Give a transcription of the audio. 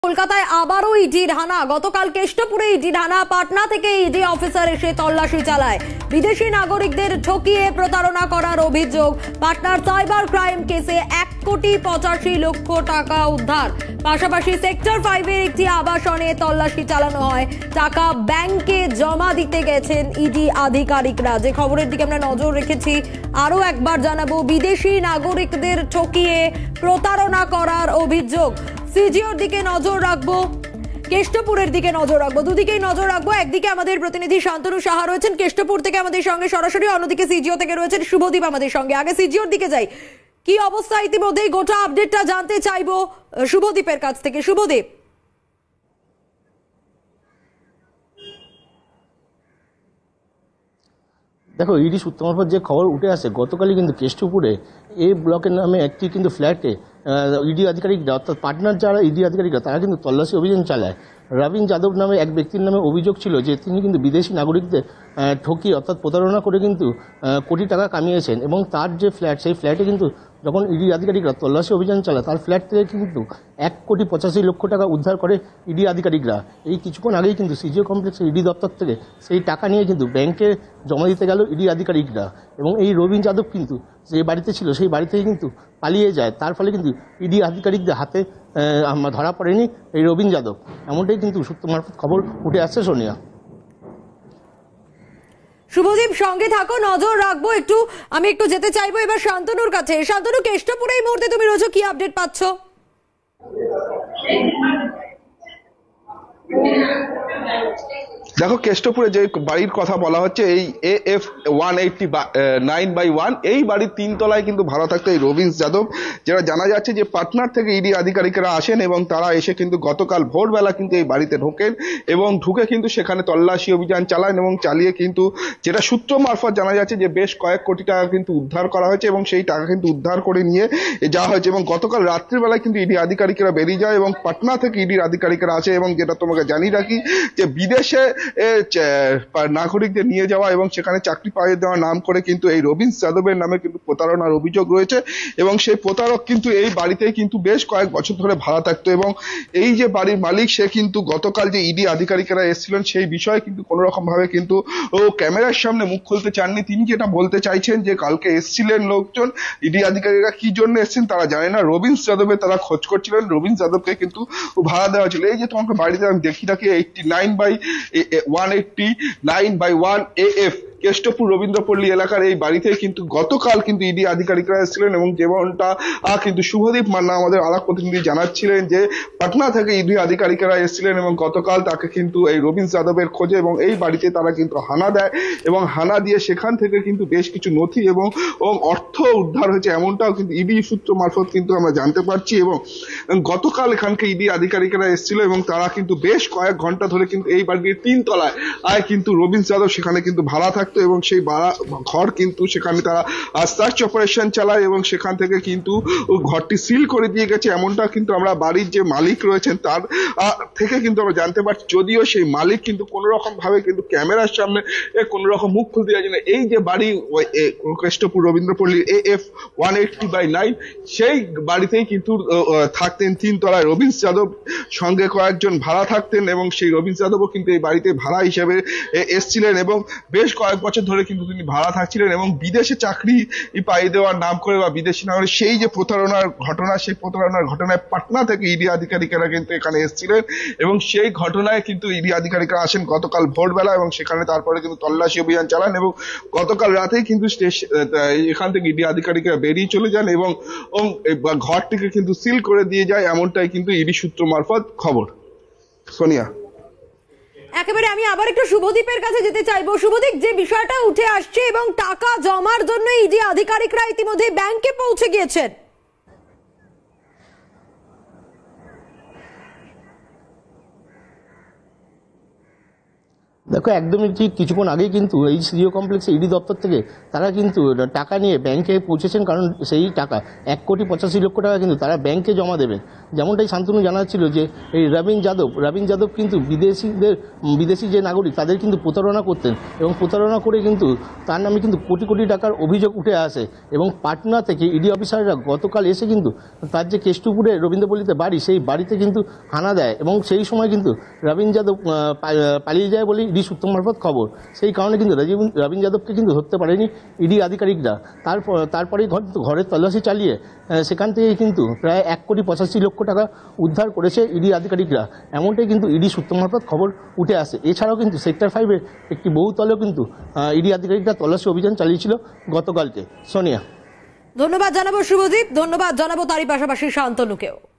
কলকাতায় আবারও ইডির হানা। গতকাল কেষ্টপুরে ইডির হানা। পাটনা থেকে ইডি অফিসার এসে তল্লাশি চালায়। বিদেশি নাগরিকদের ঠকিয়ে প্রতারণা করার অভিযোগ। পাটনার সাইবার ক্রাইম কেসে 1,85,00,000 টাকা উদ্ধার। পাশাপাশি সেক্টর 5 এর একটি আবাসনে তল্লাশি চালানো হয়। টাকা ব্যাংকে জমা দিতে গেছেন ইডি আধিকারিকরা। যে খবরের দিকে আমরা নজর রেখেছি, আরো একবার জানাবো, বিদেশি নাগরিকদের ঠকিয়ে প্রতারণা করার অভিযোগ। সিজিওর দিকে নজর রাখবো, কেষ্টপুরের দিকে নজর রাখবো, দুদিকেই নজর রাখবো। একদিকে আমাদের প্রতিনিধি শান্তনু সাহা রয়েছেন কেষ্টপুর থেকে আমাদের সঙ্গে সরাসরি, অন্যদিকে সিজিও থেকে রয়েছেন শুভদীপ আমাদের সঙ্গে। আগে সিজিওর দিকে যাই, কি অবস্থা ইতিমধ্যেই গোটা আপডেটটা জানতে চাইবো শুভদীপের কাছ থেকে। শুভদীপ, দেখো, ইডি সূত্র মারফত যে খবর উঠে আসে, গতকালই কিন্তু কেষ্টপুরে এ ব্লকের নামে একটি কিন্তু ফ্ল্যাটে ইডি আধিকারিকরা, অর্থাৎ পাটনার যারা ইডি আধিকারিকরা, তারা কিন্তু তল্লাশি অভিযান চালায়। রবীন যাদব নামে এক ব্যক্তির নামে অভিযোগ ছিল যে তিনি কিন্তু বিদেশি নাগরিকদের ঠকিয়ে অর্থাৎ প্রতারণা করে কিন্তু কোটি টাকা কামিয়েছেন, এবং তার যে ফ্ল্যাট, সেই ফ্ল্যাটে কিন্তু যখন ইডি আধিকারিকরা তল্লাশি অভিযান চালায়, তার ফ্ল্যাট থেকে কিন্তু 1,85,00,000 টাকা উদ্ধার করে ইডি আধিকারিকরা। এই কিছুক্ষণ আগেই কিন্তু সিজিও কমপ্লেক্সের ইডি দপ্তর থেকে সেই টাকা নিয়ে কিন্তু ব্যাংকে জমা দিতে গেল ইডি আধিকারিকরা, এবং এই রবীন যাদব কিন্তু যে বাড়িতে ছিল সেই বাড়ি থেকে কিন্তু পালিয়ে যায়। তার ফলে কিন্তু ইডি আধিকারিকদের হাতে ধরা পড়েনি এই রবীন যাদব, এমনটাই কিন্তু সূত্র মারফত খবর উঠে আসছে। সোনিয়া, শুভদীপ সঙ্গে থাকো, নজর রাখবো। আমি একটু যেতে চাইবো এবার শান্তনুর কাছে। শান্তনু, কেষ্টপুরে এই মুহূর্তে তুমি রয়েছো, কি আপডেট পাচ্ছ? দেখো, কেষ্টপুরে যে বাড়ির কথা বলা হচ্ছে, এই AF 189/1, এই বাড়ির 3 তলায় কিন্তু ভাড়া থাকতো এই রবীন যাদব। যেটা জানা যাচ্ছে যে পাটনার থেকে ইডি আধিকারিকরা আসেন এবং তারা এসে কিন্তু গতকাল ভোরবেলা কিন্তু এই বাড়িতে ঢোকেন এবং ঢুকে কিন্তু সেখানে তল্লাশি অভিযান চালান, এবং চালিয়ে কিন্তু যেটা সূত্র মারফত জানা যাচ্ছে যে বেশ কয়েক কোটি টাকা কিন্তু উদ্ধার করা হয়েছে, এবং সেই টাকা কিন্তু উদ্ধার করে নিয়ে যাওয়া হয়েছে। এবং গতকাল রাত্রিবেলায় কিন্তু ইডি আধিকারিকরা বেরিয়ে যায় এবং পাটনা থেকে ইডির আধিকারিকরা আসে। এবং যেটা তোমাকে জানিয়ে রাখি যে বিদেশে নাগরিকদের নিয়ে যাওয়া এবং সেখানে চাকরি পাইয়ে দেওয়ার নাম করে কিন্তু এই রবীন যাদবের নামে কিন্তু প্রতারণার অভিযোগ রয়েছে, এবং সেই প্রতারক কিন্তু এই বাড়িতেই কিন্তু বেশ কয়েক বছর ধরে ভাড়া থাকতো। এবং এই যে বাড়ির মালিক, সে কিন্তু গতকাল যে ইডি আধিকারিকরা এসেছিলেন সেই বিষয়ে কিন্তু কোনো রকম ভাবে কিন্তু ক্যামেরার সামনে মুখ খুলতে চাননি। তিনি যেটা বলতে চাইছেন যে কালকে এসেছিলেন লোকজন, ইডি আধিকারিকরা কি জন্য এসেছেন তারা জানে না, রবীন যাদবের তারা খোঁজ করছিলেন, রবীন যাদবকে কিন্তু ভাড়া দেওয়া ছিল। এই যে তোমাকে বাড়িতে আমি দেখি রাখি 189/1 AF কেষ্টপুর রবীন্দ্রপল্লী এলাকার এই বাড়িতে কিন্তু গতকাল কিন্তু ইডি আধিকারিকরা এসেছিলেন, এবং যেমনটা কিন্তু শুভদীপ মান্না আমাদের আলাপ প্রতিনিধি জানাচ্ছিলেন যে পাটনা থেকে ইডি আধিকারিকরা এসেছিলেন এবং গতকাল তাকে কিন্তু এই রবীন যাদবের খোঁজে এবং এই বাড়িতে তারা কিন্তু হানা দেয়, এবং হানা দিয়ে সেখান থেকে কিন্তু বেশ কিছু নথি এবং অর্থ উদ্ধার হয়েছে, এমনটাও কিন্তু ইডি সূত্র মারফত কিন্তু আমরা জানতে পারছি। এবং গতকাল এখানকে ইডি আধিকারিকরা এসেছিল এবং তারা কিন্তু বেশ কয়েক ঘন্টা ধরে কিন্তু এই বাড়ির 3 তলায় কিন্তু রবীন যাদব সেখানে কিন্তু ভাড়া থাকতো, এবং সেই ঘর কিন্তু সেখানে তারা সার্চ অপারেশন চালায় এবং সেখান থেকে কিন্তু ঘরটি সিল করে দিয়ে গেছে, এমনটা কিন্তু আমরা বাড়ির যে মালিক রয়েছেন তার থেকে কিন্তু আমরা জানতে পারছি। যদিও সেই মালিক কিন্তু কোনো রকম ভাবে কিন্তু ক্যামেরার সামনে কোনো রকম মুখ খুলতে যাচ্ছে না। এই যে বাড়ি কেষ্টপুর রবীন্দ্রপল্লীর AF 180/9, সেই বাড়িতেই কিন্তু থাকতেন 3 তলায় রবীন যাদব, সঙ্গে কয়েকজন ভাড়া থাকতেন, এবং সেই রবীন যাদবও কিন্তু এই বাড়িতে ভাড়া হিসেবে এসছিলেন, এবং বেশ কয়েক বছর ধরে কিন্তু তিনি ভাড়া থাকছিলেন। এবং বিদেশে চাকরি পাইয়ে দেওয়ার নাম করে বা বিদেশি নাগরিক, সেই যে প্রতারণার ঘটনা, সেই প্রতারণার ঘটনায় পাটনা থেকে ইডি আধিকারিকরা কিন্তু এখানে এসেছিলেন, এবং সেই ঘটনায় কিন্তু ইডি আধিকারিকরা আসেন গতকাল ভোরবেলা, এবং সেখানে তারপরে কিন্তু তল্লাশি অভিযান চালান, এবং গতকাল রাতেই কিন্তু এখান থেকে ইডি আধিকারিকরা বেরিয়ে চলে যান এবং ঘরটিকে কিন্তু সিল করে দিয়ে যায়, এমনটাই কিন্তু ইডি সূত্র মারফত খবর। সোনিয়া, একেবারে আমি আবার একটু শুভদীপের কাছে যেতে চাইবো। শুভদীপ, যে বিষয়টা উঠে আসছে এবং টাকা জমার জন্য ইডি আধিকারিকরা ইতিমধ্যে ব্যাংকে পৌঁছে গিয়েছেন, দেখো একদমই ঠিক, কিছুক্ষণ আগেই কিন্তু এই সিও কমপ্লেক্সে ইডি দপ্তর থেকে তারা কিন্তু টাকা নিয়ে ব্যাংকে পৌঁছেছেন, কারণ সেই টাকা 1,85,00,000 টাকা কিন্তু তারা ব্যাংকে জমা দেবেন। যেমনটাই শান্তনু জানাচ্ছিল যে এই রবীন যাদব কিন্তু বিদেশি যে নাগরিক তাদের কিন্তু প্রতারণা করতেন, এবং প্রতারণা করে কিন্তু তার নামে কিন্তু কোটি কোটি টাকার অভিযোগ উঠে আসে। এবং পাটনা থেকে ইডি অফিসাররা গতকাল এসে কিন্তু তার যে কেষ্টপুরে রবীন্দ্রপল্লীতে বাড়ি, সেই বাড়িতে কিন্তু হানা দেয়, এবং সেই সময় কিন্তু রবীন যাদব পালিয়ে যায় বলে ইডি সূত্র মারফত খবর। সেই কারণে কিন্তু রবীন যাদবকে কিন্তু ধরতে পারেনি ইডি আধিকারিকরা। তারপরেই ঘরের তল্লাশি চালিয়ে সেখান থেকে কিন্তু প্রায় 1,85,00,000 টাকা উদ্ধার করেছে ইডি আধিকারিকরা, এমনটাই কিন্তু ইডি সূত্র মারফত খবর উঠে আসে। এছাড়াও কিন্তু সেক্টর 5-এর একটি বহুতলেও কিন্তু ইডি আধিকারিকরা তল্লাশি অভিযান চালিয়েছিল গতকালকে। সোনিয়া, ধন্যবাদ জানাবো শুভদীপ, ধন্যবাদ জানাবো তারই পাশাপাশি শান্তনুকেও।